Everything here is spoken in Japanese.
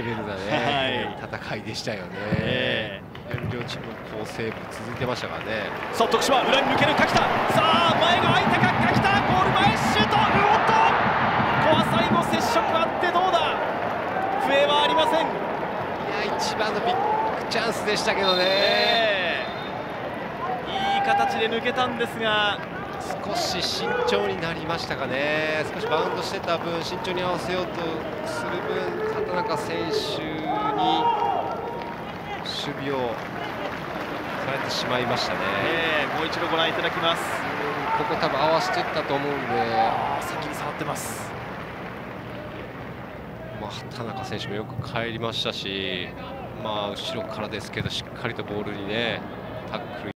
ベルなね、戦いでしたよね。両チーム好セーブ続いてましたからね。 さあ徳島、裏に抜ける垣田、さあ前が空いたか、垣田ゴール前シュート、おっとここは最後接触あってどうだ、笛はありません。 いや、一番のビッグチャンスでしたけどね、 いい形で抜けたんですが少し慎重になりましたかね。少しバウンドしてた分、慎重に合わせようとする分、畑中選手に守備をされてしまいましたね。 もう一度ご覧いただきます。 ここ多分合わせていったと思うんで、 先に触ってます。 畑中選手もよく帰りましたし、後ろからですけどしっかりとボールにねタックル